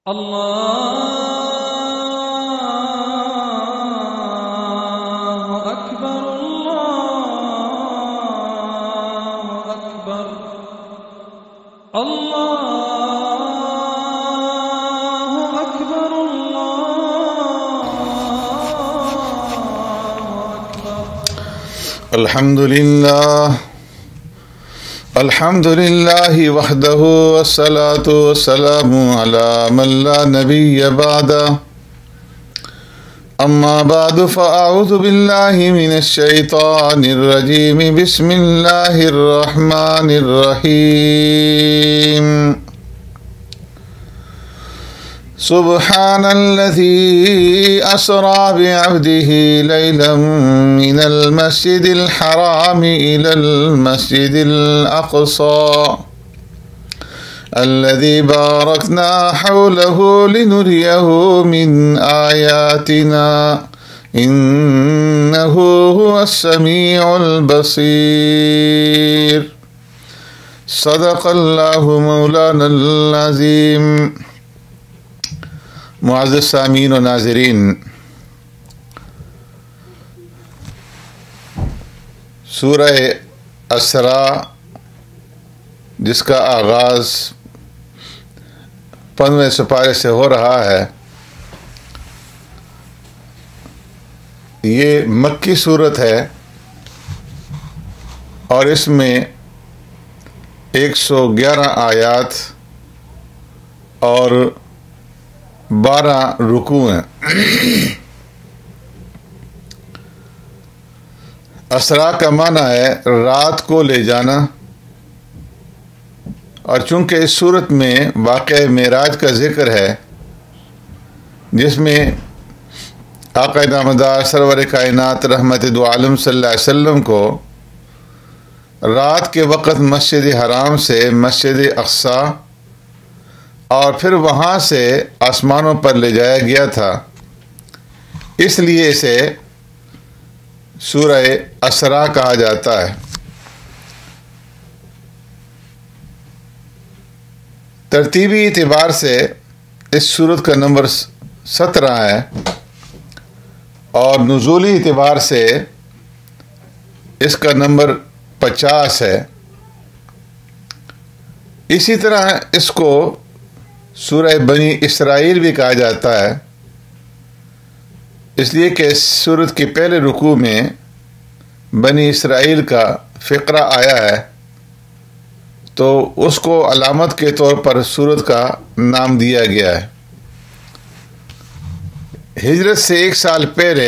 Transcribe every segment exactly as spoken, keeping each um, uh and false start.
الله أكبر الله أكبر الله أكبر الله أكبر. الحمد لله الحمد لله وحده والصلاة والسلام على من لا نبي بعده. أما بعد فأعوذ بالله من الشيطان الرجيم. بسم الله الرحمن الرحيم. سبحان الذي أسرى بعبده ليلا من المسجد الحرام إلى المسجد الأقصى الذي باركنا حوله لنريه من آياتنا إنه هو السميع البصير. صدق الله مولانا العظيم. معزز سامعین و ناظرین، سورہ اسراء جس کا آغاز پندرہویں سپارے سے ہو رہا ہے، یہ مکی صورت ہے اور اس میں ایک سو گیارہ آیات اور بارہ رکوع ہیں۔ اسراء کا معنی ہے رات کو لے جانا، اور چونکہ اس صورت میں واقعہ معراج کا ذکر ہے، جس میں آقا نامدار سرور کائنات رحمت دو عالم صلی اللہ علیہ وسلم کو رات کے وقت مسجد حرام سے مسجد اقصی اور پھر وہاں سے آسمانوں پر لے جایا گیا تھا، اس لیے اسے سورہ اسراء کہا جاتا ہے۔ ترتیبی اعتبار سے اس سورت کا نمبر سترہ ہے اور نزولی اعتبار سے اس کا نمبر پچاس ہے۔ اسی طرح اس کو سورہ بنی اسرائیل بھی کہا جاتا ہے، اس لیے کہ اس سورت کے پہلے رکوع میں بنی اسرائیل کا فقرہ آیا ہے، تو اس کو علامت کے طور پر سورت کا نام دیا گیا ہے۔ ہجرت سے ایک سال پہلے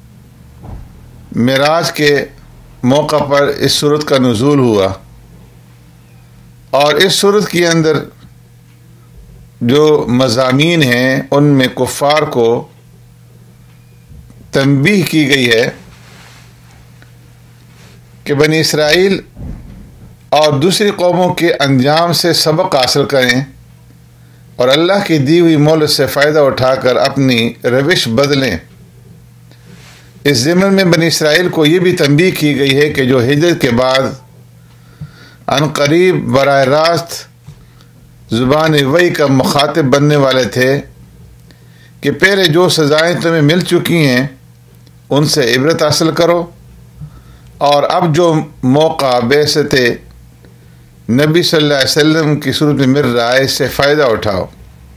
معراج کے موقع پر اس سورت کا نزول ہوا، اور اس سورت کے اندر جو مضامین ہیں ان میں کفار کو تنبیہ کی گئی ہے کہ بنی اسرائیل اور دوسری قوموں کے انجام سے سبق حاصل کریں اور اللہ کی دی ہوئی مہلت سے فائدہ اٹھا کر اپنی روش بدلیں۔ اس ضمن میں بنی اسرائیل کو یہ بھی تنبیہ کی گئی ہے کہ جو ہجرت کے بعد عنقریب براہ راست زبان وحی کا مخاطب بننے والے تھے، کہ پہلے جو سزائیں تمہیں مل چکی ہیں ان سے عبرت حاصل کرو، اور اب جو موقع بعثت نبی صلی اللہ علیہ وسلم کی صورت میں مل رہا ہے اس سے فائدہ اٹھاؤ۔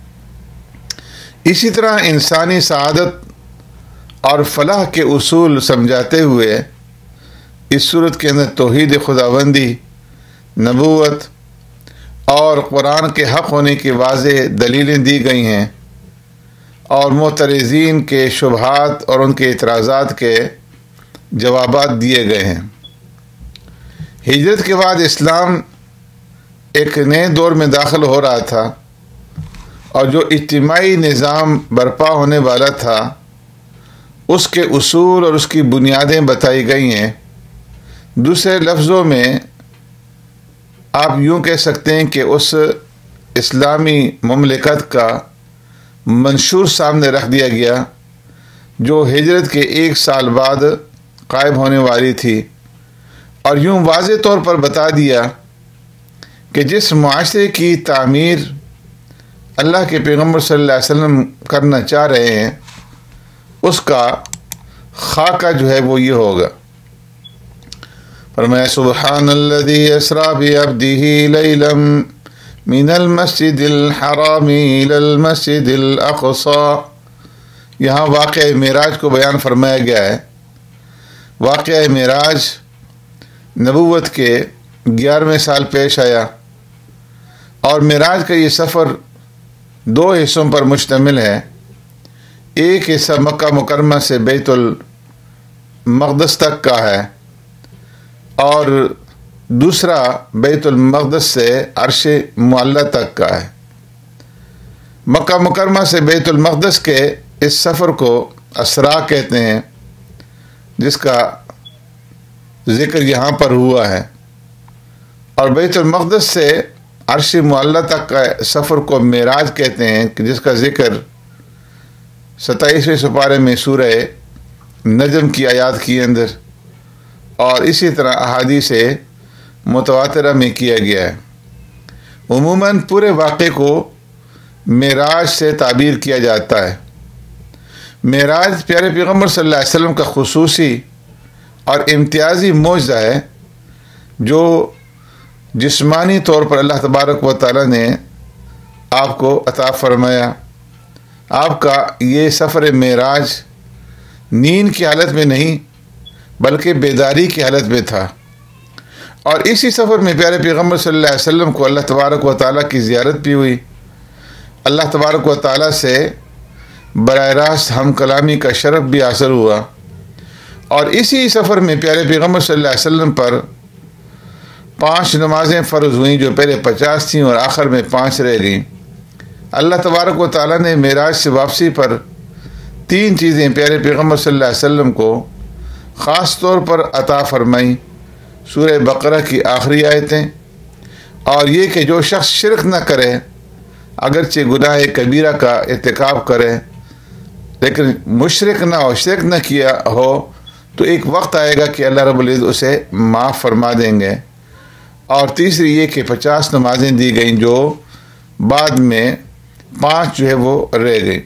اسی طرح انسانی سعادت اور فلاح کے اصول سمجھاتے ہوئے اس صورت کے اندر توحید خداوندی، نبوت اور قرآن کے حق ہونے کی واضح دلیلیں دی گئی ہیں، اور معترضین کے شبہات اور ان کے اعتراضات کے جوابات دیے گئے ہیں۔ ہجرت کے بعد اسلام ایک نئے دور میں داخل ہو رہا تھا، اور جو اجتماعی نظام برپا ہونے والا تھا اس کے اصول اور اس کی بنیادیں بتائی گئی ہیں۔ دوسرے لفظوں میں آپ یوں کہہ سکتے ہیں کہ اس اسلامی مملکت کا منشور سامنے رکھ دیا گیا جو ہجرت کے ایک سال بعد قائم ہونے والی تھی، اور یوں واضح طور پر بتا دیا کہ جس معاشرے کی تعمیر اللہ کے پیغمبر صلی اللہ علیہ وسلم کرنا چاہ رہے ہیں اس کا خاکہ جو ہے وہ یہ ہوگا۔ فرمایا سبحان الذی اسریٰ بعبدہ لیلا من المسجد الحرام الی المسجد الاقصی۔ یہاں واقعہ معراج کو بیان فرمایا گیا ہے۔ واقعہ معراج نبوت کے گیارہویں سال پیش آیا، اور معراج کا یہ سفر دو حصوں پر مشتمل ہے۔ ایک حصہ مکہ مکرمہ سے بیت المقدس تک کا ہے، اور دوسرا بیت المقدس سے عرش معلیٰ تک کا ہے۔ مکہ مکرمہ سے بیت المقدس کے اس سفر کو اسراء کہتے ہیں، جس کا ذکر یہاں پر ہوا ہے، اور بیت المقدس سے عرش معلیٰ تک کا سفر کو معراج کہتے ہیں، جس کا ذکر ستائیسویں سپارے میں سورہ نجم کی آیات کے اندر اور اسی طرح احادیث متواترہ میں کیا گیا ہے۔ عموماً پورے واقعے کو معراج سے تعبیر کیا جاتا ہے۔ معراج پیارے پیغمبر صلی اللہ علیہ وسلم کا خصوصی اور امتیازی معجزہ ہے، جو جسمانی طور پر اللہ تبارک و تعالیٰ نے آپ کو عطا فرمایا۔ آپ کا یہ سفر معراج نیند کی حالت میں نہیں بلکہ بیداری کی حالت میں تھا، اور اسی سفر میں پیارے پیغمبر صلی اللہ علیہ وسلم کو اللہ تبارک و تعالیٰ کی زیارت بھی ہوئی۔ اللہ تبارک و تعالیٰ سے براہ راست ہم کلامی کا شرف بھی حاصل ہوا، اور اسی سفر میں پیارے پیغمبر صلی اللہ علیہ وسلم پر پانچ نمازیں فرض ہوئیں، جو پہلے پچاس تھیں اور آخر میں پانچ رہ گئیں۔ اللہ تبارک و تعالیٰ نے معراج سے واپسی پر تین چیزیں پیارے پیغمبر صلی اللہ علیہ وسلم کو خاص طور پر عطا فرمائیں۔ سورہ بقرہ کی آخری آیتیں، اور یہ کہ جو شخص شرک نہ کرے، اگرچہ گناہ کبیرہ کا ارتکاب کرے لیکن مشرک نہ ہو، شرک نہ کیا ہو، تو ایک وقت آئے گا کہ اللہ رب العزت اسے معاف فرما دیں گے۔ اور تیسری یہ کہ پچاس نمازیں دی گئیں، جو بعد میں پانچ جو ہے وہ رہ گئیں۔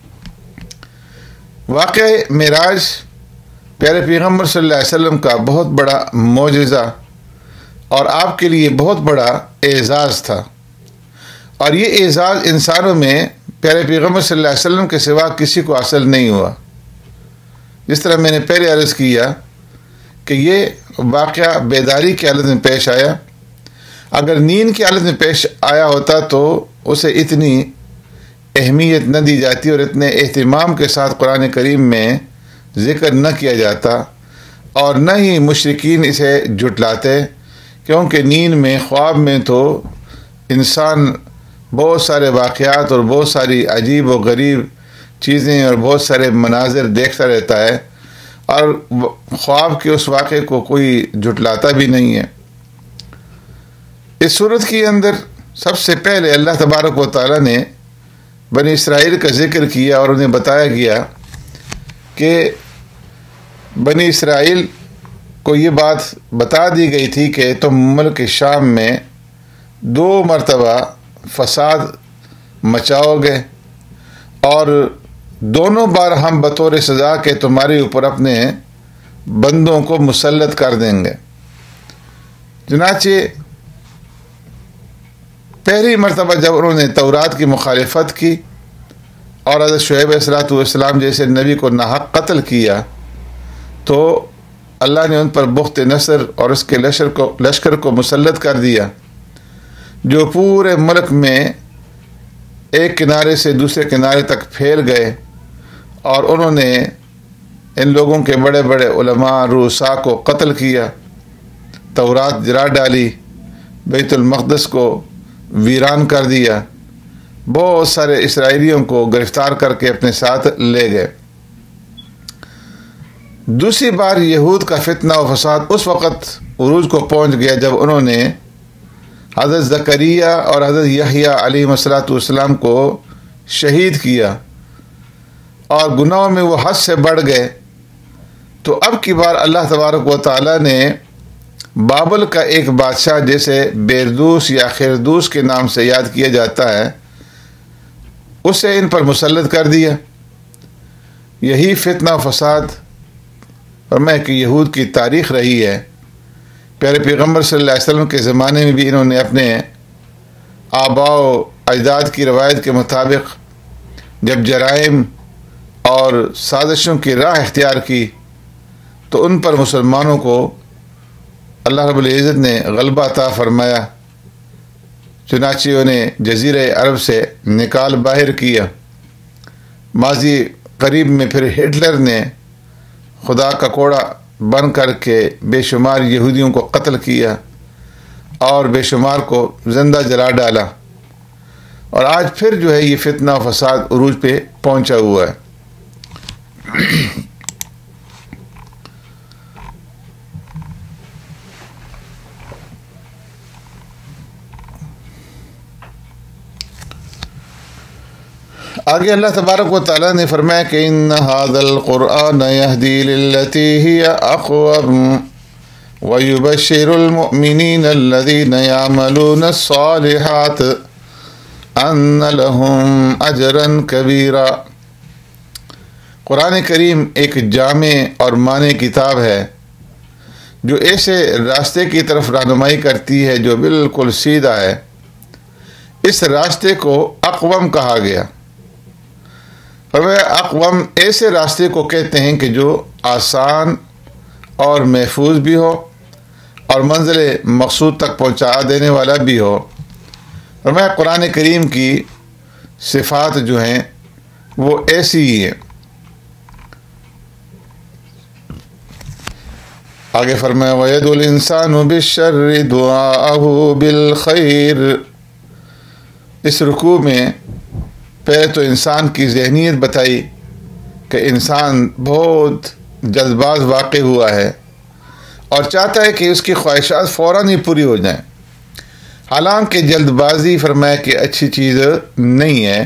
واقعہ معراج پیارے پیغمبر صلی اللہ علیہ وسلم کا بہت بڑا معجزہ اور آپ کے لیے بہت بڑا اعزاز تھا، اور یہ اعزاز انسانوں میں پیارے پیغمبر صلی اللہ علیہ وسلم کے سوا کسی کو حاصل نہیں ہوا۔ جس طرح میں نے پہلے عرض کیا کہ یہ واقعہ بیداری کی حالت میں پیش آیا، اگر نیند کی حالت میں پیش آیا ہوتا تو اسے اتنی اہمیت نہ دی جاتی اور اتنے اہتمام کے ساتھ قرآن کریم میں ذکر نہ کیا جاتا، اور نہ ہی مشرکین اسے جھٹلاتے، کیونکہ نیند میں، خواب میں تو انسان بہت سارے واقعات اور بہت ساری عجیب و غریب چیزیں اور بہت سارے مناظر دیکھتا رہتا ہے، اور خواب کے اس واقعے کو کوئی جھٹلاتا بھی نہیں ہے۔ اس صورت کے اندر سب سے پہلے اللہ تبارک و تعالیٰ نے بنی اسرائیل کا ذکر کیا، اور انہیں بتایا گیا کہ بنی اسرائیل کو یہ بات بتا دی گئی تھی کہ تم ملک شام میں دو مرتبہ فساد مچاؤ گے، اور دونوں بار ہم بطور سزا کے تمہارے اوپر اپنے بندوں کو مسلط کر دیں گے۔ چنانچہ پہلی مرتبہ جب انہوں نے تورات کی مخالفت کی اور حضرت شعیب علیہ الصلوۃ والسلام جیسے نبی کو ناحق قتل کیا، تو اللہ نے ان پر بخت نصر اور اس کے لشکر کو لشکر کو مسلط کر دیا، جو پورے ملک میں ایک کنارے سے دوسرے کنارے تک پھیل گئے، اور انہوں نے ان لوگوں کے بڑے بڑے علماء رؤساء کو قتل کیا، تورات جلا ڈالی، بیت المقدس کو ویران کر دیا، بہت سارے اسرائیلیوں کو گرفتار کر کے اپنے ساتھ لے گئے۔ دوسری بار یہود کا فتنہ و فساد اس وقت عروج کو پہنچ گیا جب انہوں نے حضرت زکریہ اور حضرت یحییٰ علیہ الصلوۃ والسلام کو شہید کیا، اور گناہوں میں وہ حد سے بڑھ گئے۔ تو اب کی بار اللہ تبارک و تعالیٰ نے بابل کا ایک بادشاہ، جیسے بیردوس یا خیردوس کے نام سے یاد کیا جاتا ہے، اسے ان پر مسلط کر دیا۔ یہی فتنہ و فساد فرمایا کہ یہود کی تاریخ رہی ہے۔ پیارے پیغمبر صلی اللہ علیہ وسلم کے زمانے میں بھی انہوں نے اپنے آباء و اجداد کی روایت کے مطابق جب جرائم اور سازشوں کی راہ اختیار کی تو ان پر مسلمانوں کو اللہ رب العزت نے غلبہ عطا فرمایا، چنانچہ انہیں جزیرہ عرب سے نکال باہر کیا۔ ماضی قریب میں پھر ہٹلر نے خدا کا کوڑا بن کر کے بے شمار یہودیوں کو قتل کیا اور بے شمار کو زندہ جلا ڈالا، اور آج پھر جو ہے یہ فتنہ و فساد عروج پہ پہنچا ہوا ہے۔ آگے اللہ تبارک و تعالیٰ نے فرمایا کہ ان ھذا القرآن یہدی للتی ہی اقوم ویبشر المؤمنین الذین یعملون الصالحات ان لہم اجرا کبیرا۔ قرآن کریم ایک جامع اور معنی کتاب ہے جو ایسے راستے کی طرف رہنمائی کرتی ہے جو بالکل سیدھا ہے۔ اس راستے کو اقوم کہا گیا۔ فرمایا اقوم ایسے راستے کو کہتے ہیں کہ جو آسان اور محفوظ بھی ہو اور منزل مقصود تک پہنچا دینے والا بھی ہو۔ فرمایا قرآن کریم کی صفات جو ہیں وہ ایسی ہی ہیں۔ آگے فرمایا وَيَدْعُ الْإِنسَانُ بِالشَّرِّ دُعَاءَهُ بِالْخَيْرِ۔ اس رکوع میں پہلے تو انسان کی ذہنیت بتائی کہ انسان بہت جلد باز واقع ہوا ہے اور چاہتا ہے کہ اس کی خواہشات فوراً ہی پوری ہو جائیں، حالانکہ جلد بازی فرمایا کہ اچھی چیز نہیں ہے۔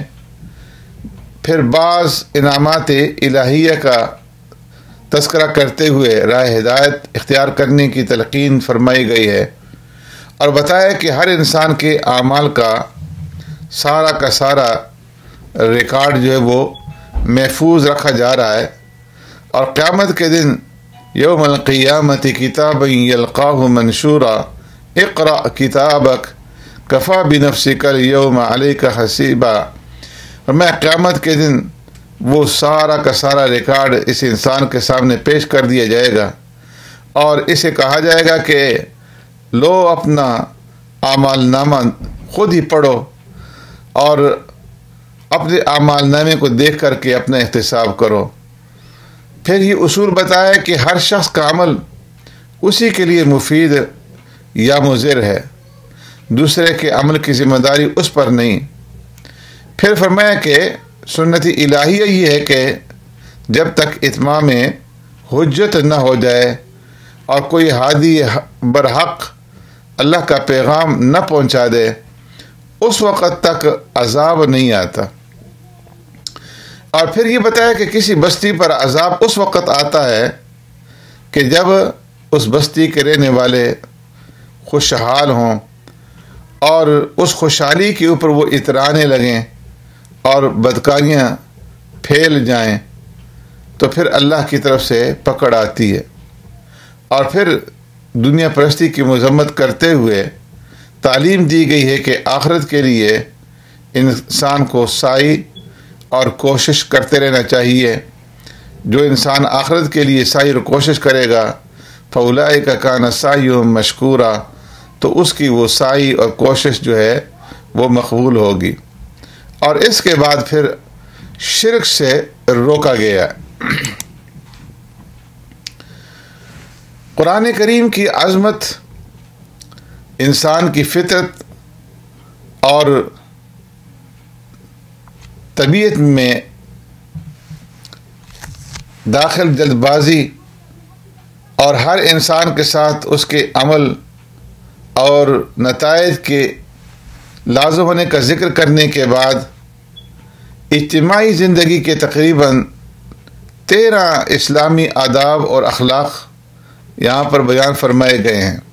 پھر بعض انعامات الہیہ کا تذکرہ کرتے ہوئے راہ ہدایت اختیار کرنے کی تلقین فرمائی گئی ہے اور بتایا کہ ہر انسان کے اعمال کا سارا کا سارا ریکارڈ جو ہے وہ محفوظ رکھا جا رہا ہے، اور قیامت کے دن یوم القیامت کتابا یلقاہ منشورا اقرأ کتابک کفا بنفسک اليوم علیک حسیبا۔ اور میں قیامت کے دن وہ سارا کا سارا ریکارڈ اس انسان کے سامنے پیش کر دیا جائے گا اور اسے کہا جائے گا کہ لو اپنا اعمال نامہ خود ہی پڑھو اور اپنے اعمال نامے کو دیکھ کر کے اپنا احتساب کرو۔ پھر یہ اصول بتایا کہ ہر شخص کا عمل اسی کے لیے مفید یا مضر ہے، دوسرے کے عمل کی ذمہ داری اس پر نہیں۔ پھر فرمایا کہ سنت الہیہ یہ ہے کہ جب تک اتمام حجت نہ ہو جائے اور کوئی ہادی برحق اللہ کا پیغام نہ پہنچا دے اس وقت تک عذاب نہیں آتا۔ اور پھر یہ بتایا کہ کسی بستی پر عذاب اس وقت آتا ہے کہ جب اس بستی کے رہنے والے خوشحال ہوں اور اس خوشحالی کے اوپر وہ اترانے لگیں اور بدکاریاں پھیل جائیں تو پھر اللہ کی طرف سے پکڑ آتی ہے، اور پھر دنیا پرستی کی مذمت کرتے ہوئے تعلیم دی گئی ہے کہ آخرت کے لیے انسان کو سعی اور کوشش کرتے رہنا چاہیے۔ جو انسان آخرت کے لیے سعی اور کوشش کرے گا فَأُولَئِكَ كَانَ سَعْيُهُمْ مَشْكُورًا، تو اس کی وہ سعی اور کوشش جو ہے وہ مقبول ہوگی۔ اور اس کے بعد پھر شرک سے روکا گیا۔ قرآن کریم کی عظمت انسان کی فطرت اور طبیعت میں داخل جلد بازی اور ہر انسان کے ساتھ اس کے عمل اور نتائج کے لازم ہونے کا ذکر کرنے کے بعد اجتماعی زندگی کے تقریباً تیرہ اسلامی آداب اور اخلاق یہاں پر بیان فرمائے گئے ہیں۔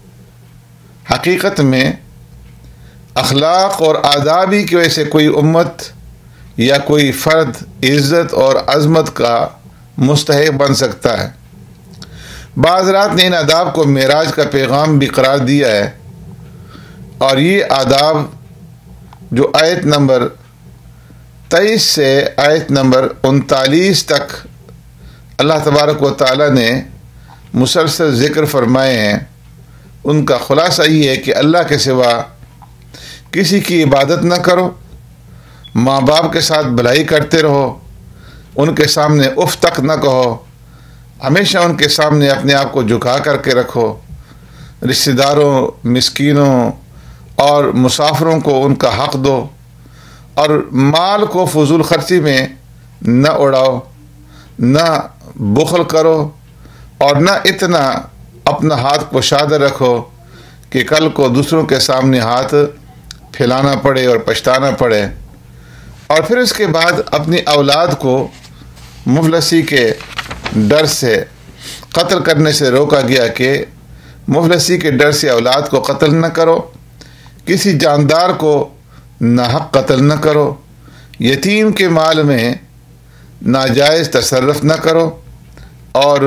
حقیقت میں اخلاق اور آداب ہی کی وجہ سے کوئی امت یا کوئی فرد عزت اور عظمت کا مستحق بن سکتا ہے۔ بعض حضرات نے ان آداب کو معراج کا پیغام بھی قرار دیا ہے، اور یہ آداب جو آیت نمبر تیئیس سے آیت نمبر انتالیس تک اللہ تبارک و تعالیٰ نے مسلسل ذکر فرمائے ہیں، ان کا خلاصہ یہ ہے کہ اللہ کے سوا کسی کی عبادت نہ کرو، ماں باپ کے ساتھ بھلائی کرتے رہو، ان کے سامنے اف تک نہ کہو، ہمیشہ ان کے سامنے اپنے آپ کو جھکا کر کے رکھو، رشتہ داروں، مسکینوں اور مسافروں کو ان کا حق دو، اور مال کو فضول خرچی میں نہ اڑاؤ، نہ بخل کرو، اور نہ اتنا اپنا ہاتھ کشادہ رکھو کہ کل کو دوسروں کے سامنے ہاتھ پھیلانا پڑے اور پچھتانا پڑے۔ اور پھر اس کے بعد اپنی اولاد کو مفلسی کے ڈر سے قتل کرنے سے روکا گیا کہ مفلسی کے ڈر سے اولاد کو قتل نہ کرو، کسی جاندار کو ناحق قتل نہ کرو، یتیم کے مال میں ناجائز تصرف نہ کرو، اور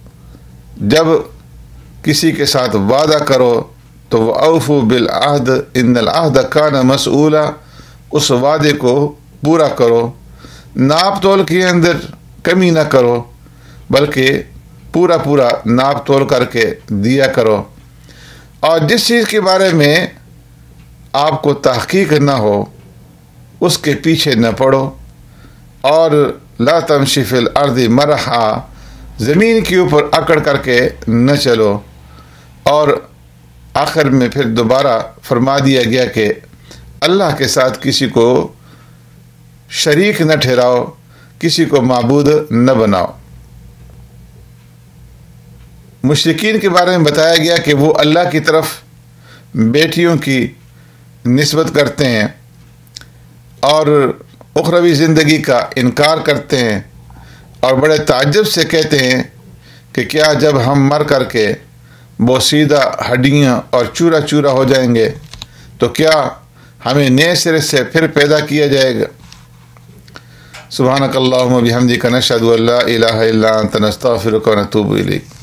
جب کسی کے ساتھ وعدہ کرو تو وَأَوْفُوا بِالْعَهْدِ إِنَّ الْعَهْدَ كَانَ مَسْئُولًا، اس وعدے کو پورا کرو، ناپ تول کے اندر کمی نہ کرو، بلکہ پورا پورا ناپ تول کر کے دیا کرو، اور جس چیز کے بارے میں آپ کو تحقیق نہ ہو اس کے پیچھے نہ پڑو، اور لا تمشی فی الارض مرحا، زمین کے اوپر اکڑ کر کے نہ چلو۔ اور آخر میں پھر دوبارہ فرما دیا گیا کہ اللہ کے ساتھ کسی کو شریک نہ ٹھہراؤ، کسی کو معبود نہ بناؤ۔ مشرکین کے بارے میں بتایا گیا کہ وہ اللہ کی طرف بیٹیوں کی نسبت کرتے ہیں اور اخروی زندگی کا انکار کرتے ہیں، اور بڑے تعجب سے کہتے ہیں کہ کیا جب ہم مر کر کے بوسیدہ ہڈیاں اور چورا چورا ہو جائیں گے تو کیا ہمیں نئے سرے سے پھر پیدا کیا جائے گا؟ سبحانک اللہم و بحمدک، نشہد ان لا الہ الا انت، نستغفرک و نتوب الیک۔